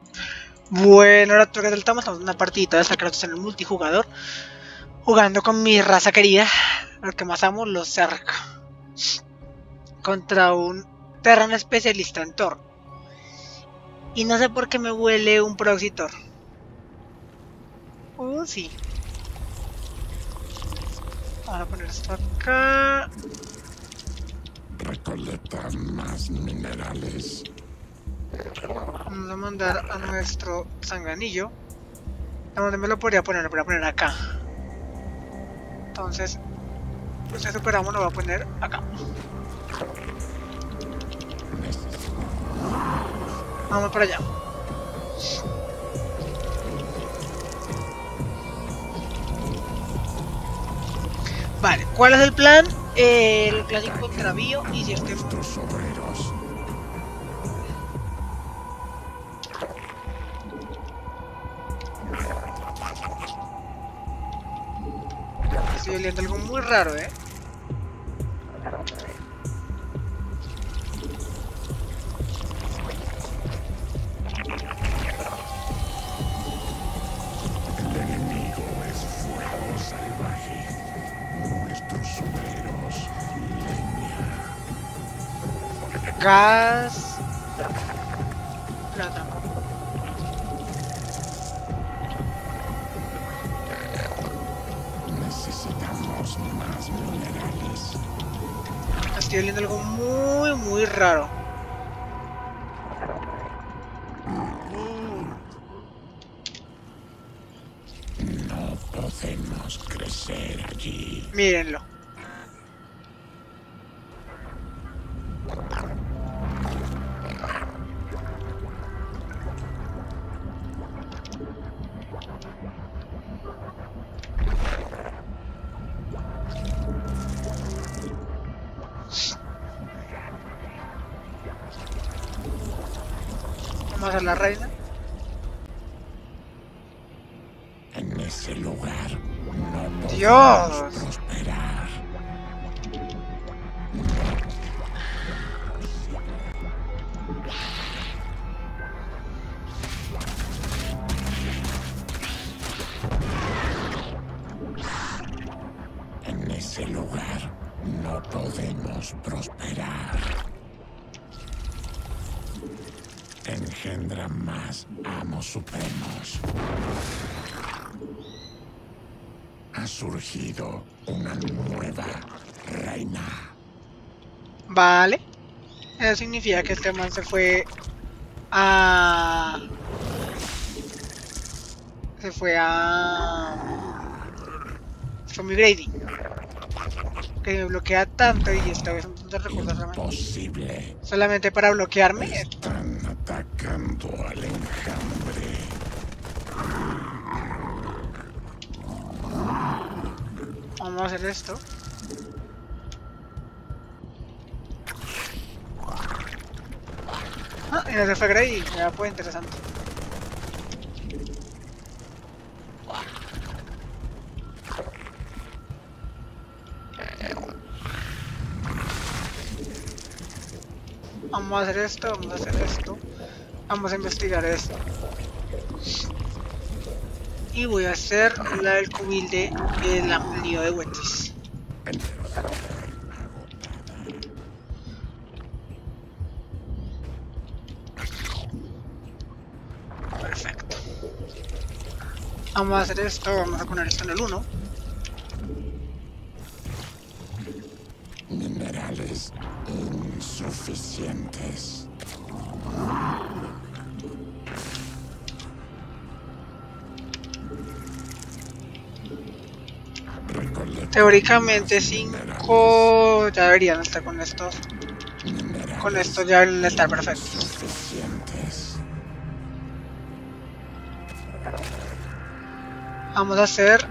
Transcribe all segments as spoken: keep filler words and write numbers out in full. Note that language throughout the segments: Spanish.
Bueno, ahora toca del estamos en una partidita de StarCraft en el multijugador, jugando con mi raza querida, lo que más amo, los Zerg, contra un Terran especialista en Thor. Y no sé por qué me huele un proxy Thor. Uh, sí. Vamos a poner esto acá. Recolecta más minerales. Vamos a mandar a nuestro sanganillo. ¿A dónde me lo podría poner? Lo voy a poner acá. Entonces, pues si superamos lo voy a poner acá. Vamos para allá. Vale, ¿cuál es el plan? Eh, el clásico contravío y si este... Estoy oliendo algo muy raro, ¿eh? El enemigo es fuego salvaje. Nuestros obreros, leña. Gas... Plata. Necesitamos más minerales. Estoy oliendo algo muy, muy raro. No podemos crecer allí. Mírenlo. Vamos a la reina. En ese lugar no podemos Dios. prosperar. En ese lugar no podemos prosperar. Engendra más amos supremos. Ha surgido una nueva reina. Vale. Eso significa que este man se fue a... Se fue a... Se fue mi Grady. Que me bloquea tanto y esta vez un montón de recursos realmente. Imposible. Solamente para bloquearme. Están atacando al enjambre. Vamos a hacer esto. Ah, y no se fue Grady. Ya fue interesante. Vamos a hacer esto, vamos a hacer esto. Vamos a investigar esto. Y voy a hacer la del cubil de el lío de Wetis. Perfecto. Vamos a hacer esto, vamos a poner esto en el uno. Minerales insuficientes. Teóricamente cinco ya deberían estar con estos. Con esto ya deberían estar perfectos. Vamos a hacer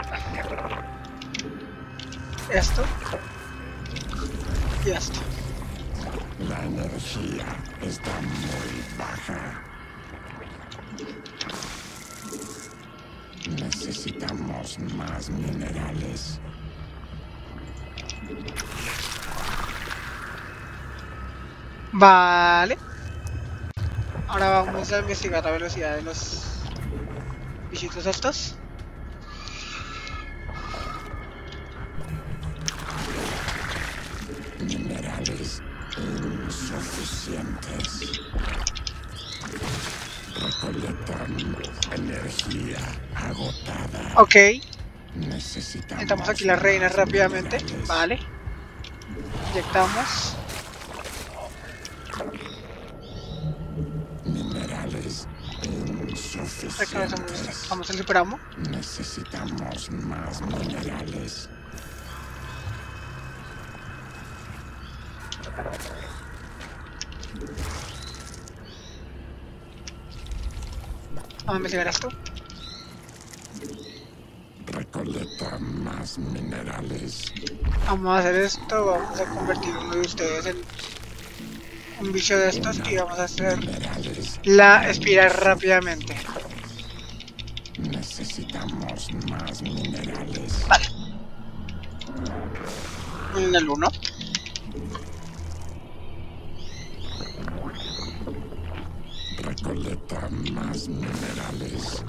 esto y esto. La energía está muy baja. Necesitamos más minerales. Vale. Ahora vamos a investigar la velocidad de los bichitos estos. Minerales insuficientes. Recolectan energía agotada. Ok. Necesitamos. Entramos aquí las reinas rápidamente. Minerales. Vale. Inyectamos. Minerales Recargamos. insuficientes. Vamos al superamo. Necesitamos más minerales. Vamos a investigar esto. Recolecta más minerales. Vamos a hacer esto. Vamos a convertir uno de ustedes en un bicho de estos y vamos a hacer Minerales. la espiral rápidamente. Necesitamos más minerales. Vale. En el uno. Recolecta más minerales.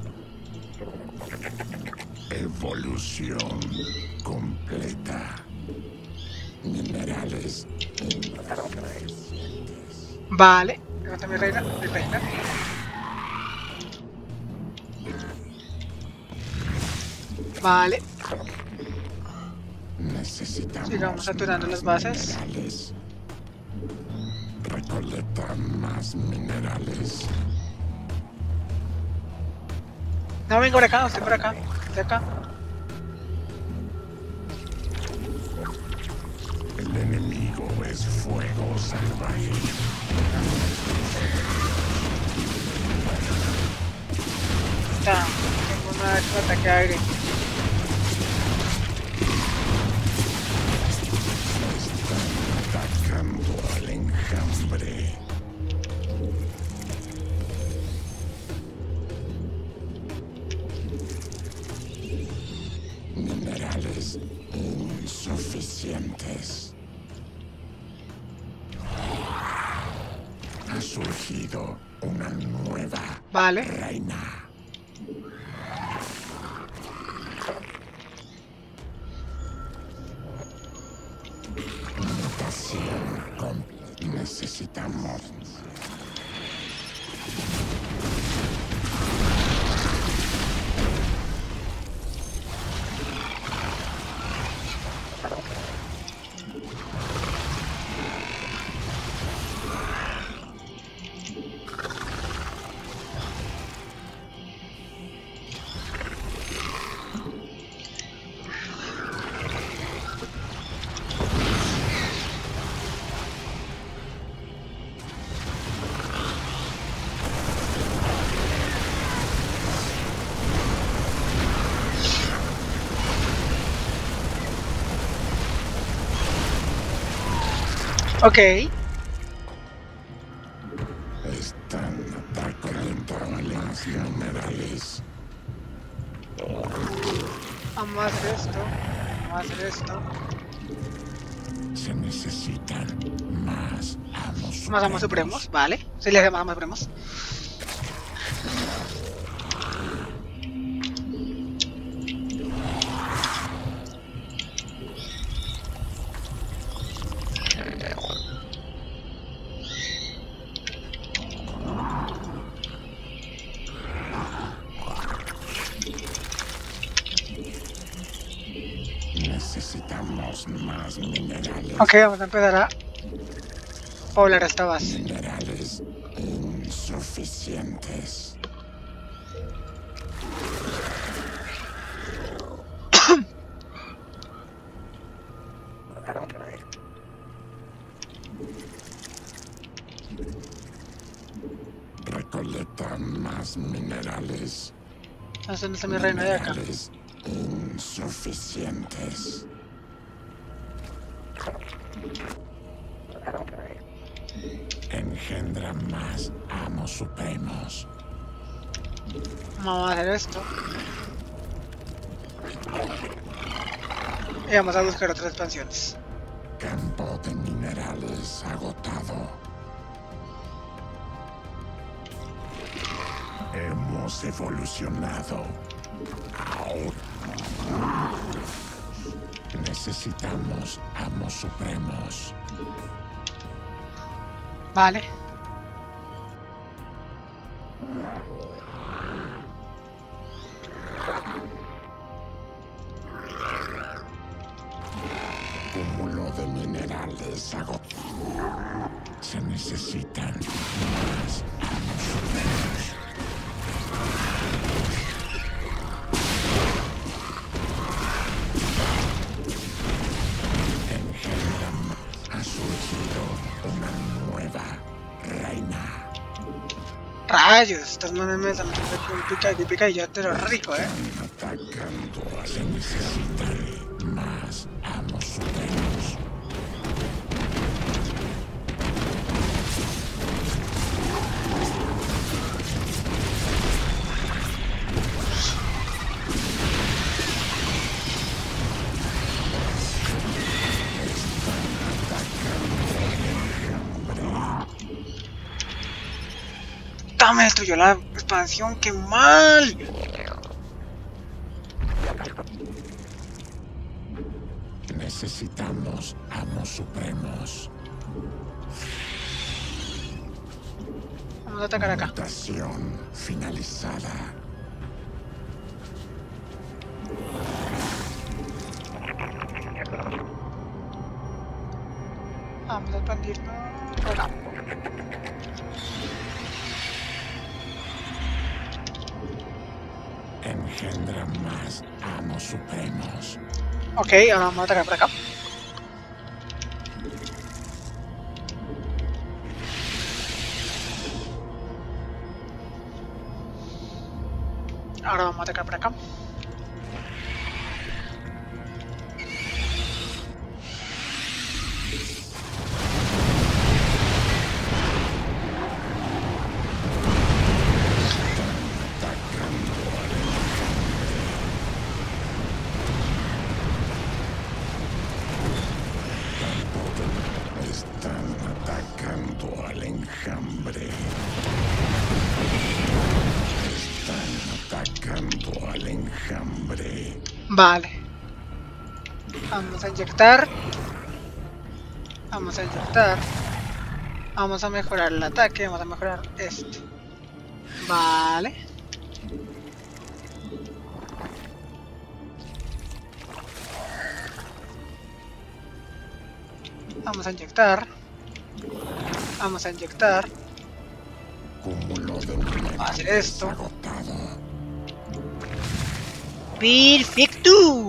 Evolución completa. Minerales insuficientes. Vale. Levanta mi reina. Mi reina. Vale. Necesitamos Sigamos saturando las bases. minerales. Recolecta más minerales. No, vengo por acá, no estoy por acá. De acá. El enemigo es fuego salvaje. Está. Tengo una un ataque de aire. Atacando al enjambre. Minerales insuficientes. Ha surgido una nueva Vale. reina. Mutación completa. Necesitamos. Ok. Están atacando las minerales. Vamos a hacer esto. Vamos a hacer esto. Se necesitan más amos. Más amos supremos. Vale. Se le hace más amos supremos. Necesitamos más minerales. Ok, vamos a empezar a poblar esta base. Minerales insuficientes. Recolecta más minerales. No sé dónde está mi reina de acá. Minerales insuficientes. Engendra más amos supremos. Vamos a hacer esto. Y vamos a buscar otras expansiones. Campo de minerales agotado. hemos evolucionado. Necesitamos amos supremos. Vale. Cúmulo de minerales agotados. Se necesitan más amos supremos. Ha surgido una nueva reina. Rayos, estas manes me están haciendo pica y pica y yo te lo rico, eh. Atacando a se necesitan más amos supremos. Me destruyó la expansión, qué mal. Necesitamos amos supremos. Vamos a atacar acá. Mutación finalizada. Vamos a expandirnos por acá. Engendra más amos supremos. Ok, ahora vamos a atacar por acá. Ahora vamos a atacar por acá. Vale. Vamos a inyectar. Vamos a inyectar. Vamos a mejorar el ataque. Vamos a mejorar este. Vale. Vamos a inyectar. Vamos a inyectar. Cúmulo de Vamos a hacer esto. agotado. ¡Perfecto!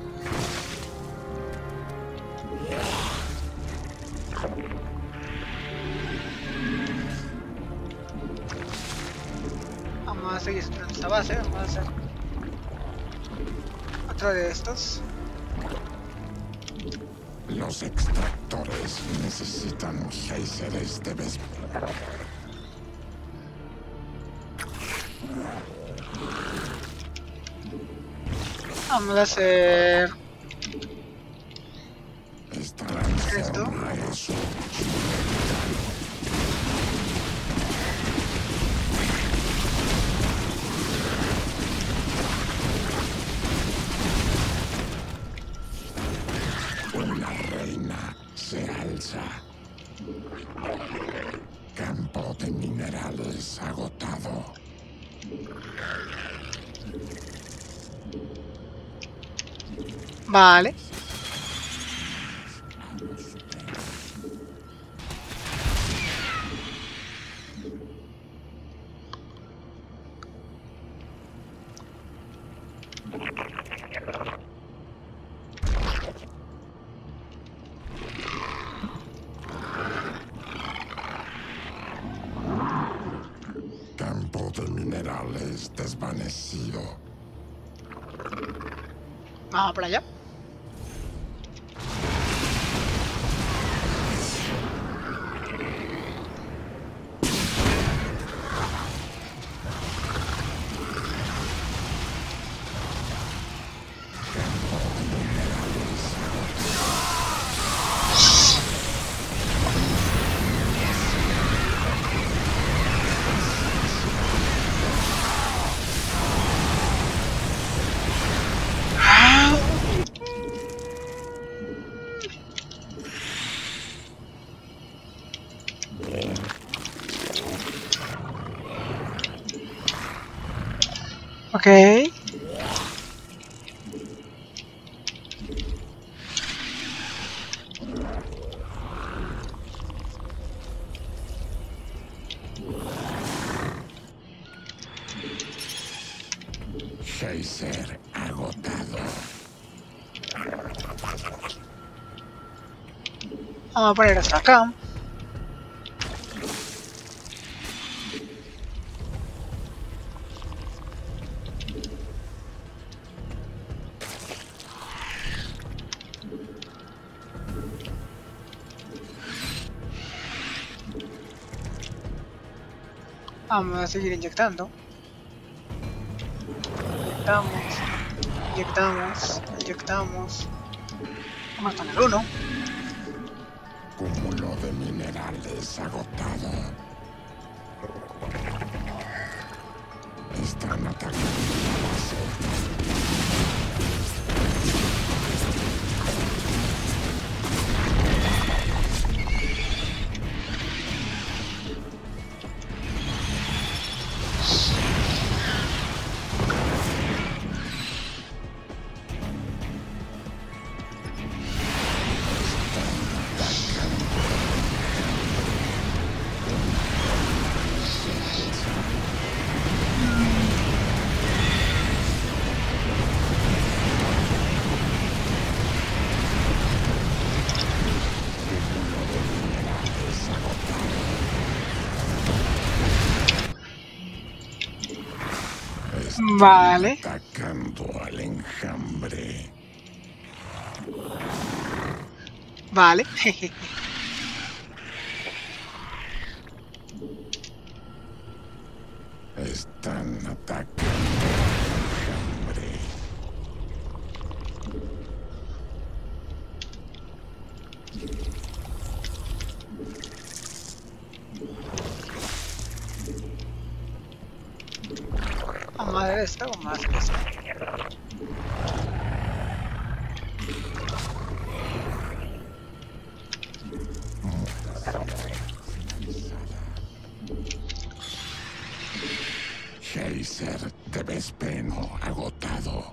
Vamos a seguir explorando esta base. Vamos a hacer otro de estos. Los extractores necesitan géiseres de vez. Vamos a hacer Esta esto. forma eso. Una reina se alza. Campo de minerales agotado. Vale. Campo de minerales desvanecido. Vamos para allá. Ok. Geyser agotado. Vamos a poner hasta acá. Vamos a seguir inyectando. Inyectamos, inyectamos, inyectamos. Vamos con el uno. Cúmulo de minerales agotado. Están atacando la base. Vale. Atacando al enjambre. Vale. Están atacando al enjambre. Vamos a hacer esto, vamos a hacer esto. Geyser de Vespeno agotado.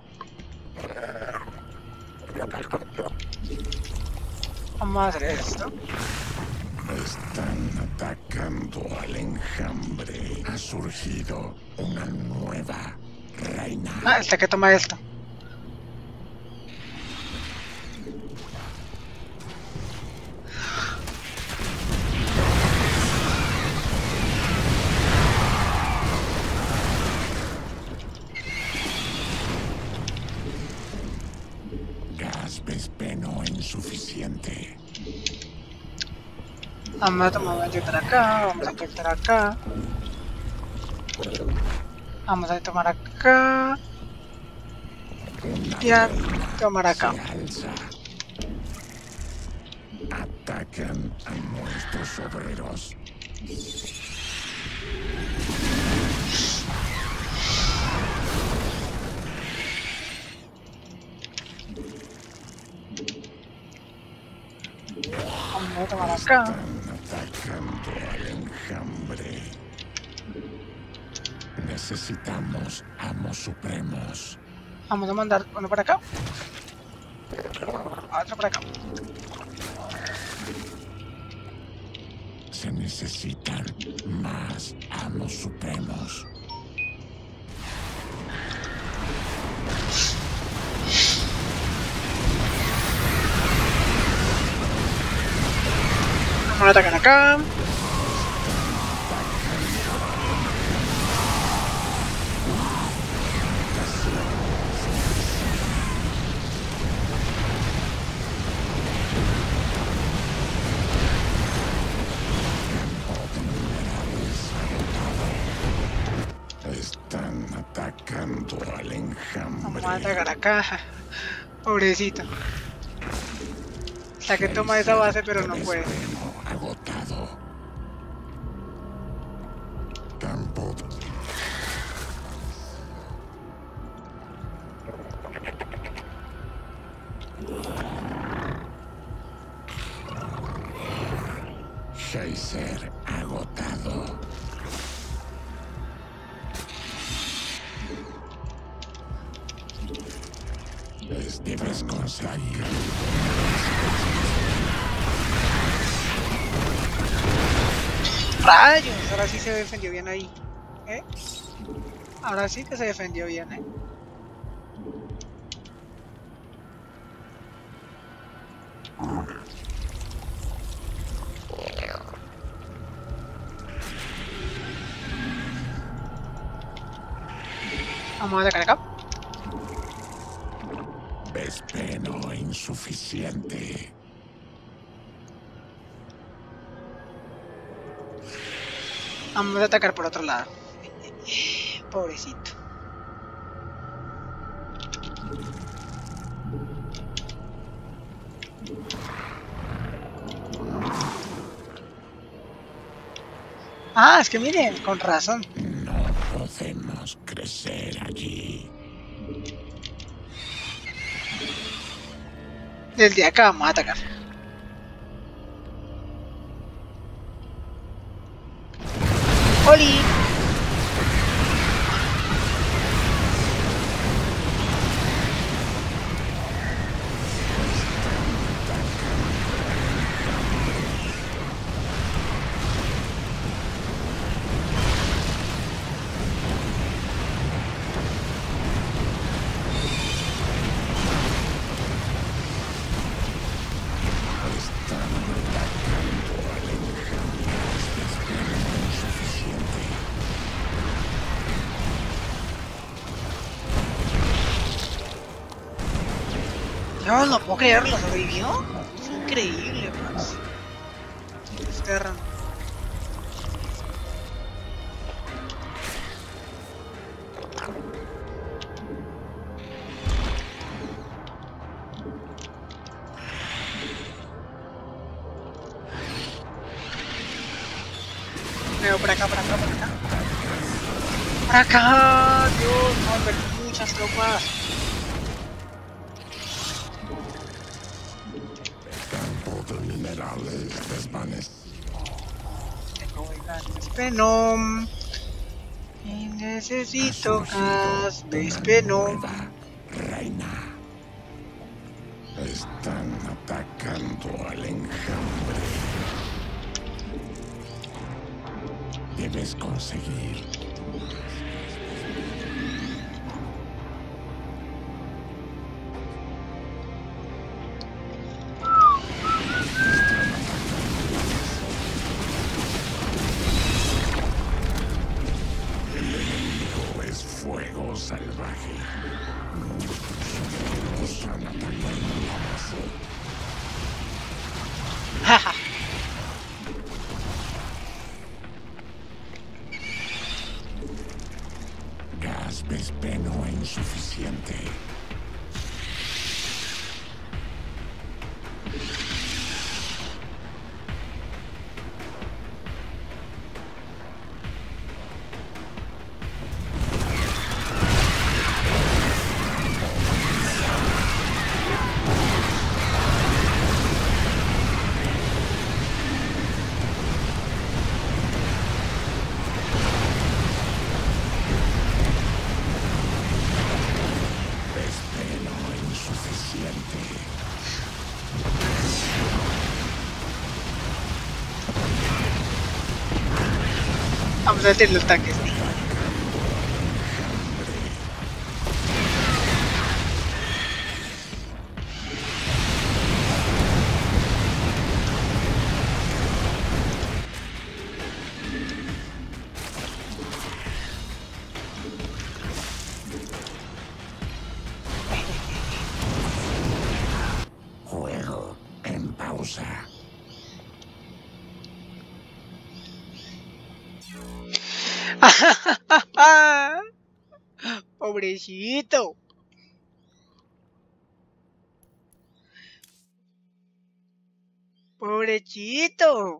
Vamos a hacer esto. Están atacando al enjambre. Ha surgido una nueva reina. Ah, esta que toma esto. Gas Vespeno insuficiente. Vamos a tomar a inyectar acá, vamos a inyectar acá. Vamos a tomar acá. Una Y a reina tomar acá. se alza. Atacan a nuestros obreros. Vamos a tomar acá. Están atacando al enjambre. Necesitamos amos supremos. Vamos a mandar uno para acá. Otro para acá. Se necesitan más amos supremos. Vamos a atacar acá. Están atacando al enjambre. Vamos a atacar acá. Pobrecito. La que toma esa base pero no puede. Vespeno agotado. Campo. Geyser agotado. Debes conseguir. ¡Rayos! Ahora sí se defendió bien ahí. ¿Eh? Ahora sí que se defendió bien, ¿eh? Vamos a atacar acá. Vespeno insuficiente. Vamos a atacar por otro lado. Pobrecito. Ah, es que miren, con razón. No podemos crecer allí. Desde acá vamos a atacar. ¡Oli! Dios, no puedo creerlo, sobrevivió. Es increíble, pues. Es Terran. Me voy por acá, por acá, por acá. ¡Por acá! Dios, no, perdí muchas tropas. Minerales desvanecidos. Tengo gas Venom. Y necesito gas Venom. Reina. Están atacando al enjambre. Debes conseguir. Fuego salvaje. Están atacando la base. Jaja. Gas vespeno insuficiente. Vamos a meter los tanques. Juego en pausa. Pobrecito. Pobrecito.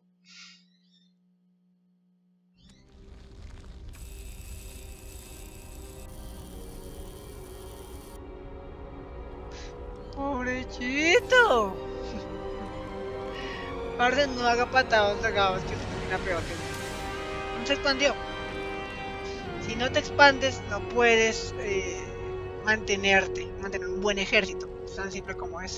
Pobrecito. Parce, no haga patadas sagados que se termina peor que no se expandió. Si no te expandes, no puedes eh, mantenerte, mantener un buen ejército. Es tan simple como es.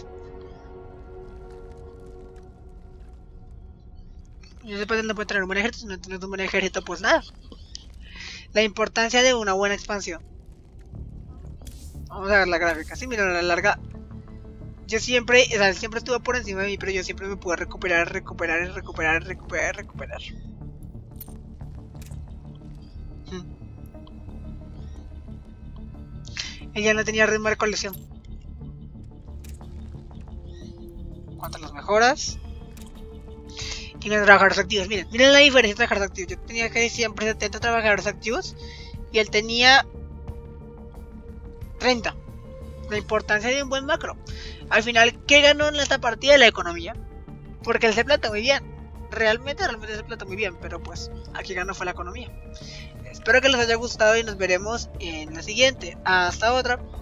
Y después no puede tener un buen ejército, si no tienes un buen ejército, pues nada. La importancia de una buena expansión. Vamos a ver la gráfica. Sí, mira, a la larga. Yo siempre, o sea, siempre estuve por encima de mí, pero yo siempre me pude recuperar, recuperar, recuperar, recuperar, recuperar. Hmm. Ella no tenía ritmo de colección. ¿Cuántas las mejoras? Tiene trabajadores activos. Miren, miren la diferencia de trabajadores activos. Yo tenía que siempre setenta trabajadores activos y él tenía treinta. La importancia de un buen macro. Al final, ¿qué ganó en esta partida? La economía. Porque él se plata muy bien. Realmente, realmente se plata muy bien. Pero pues, aquí ganó fue la economía. Espero que les haya gustado y nos veremos en la siguiente. Hasta otra.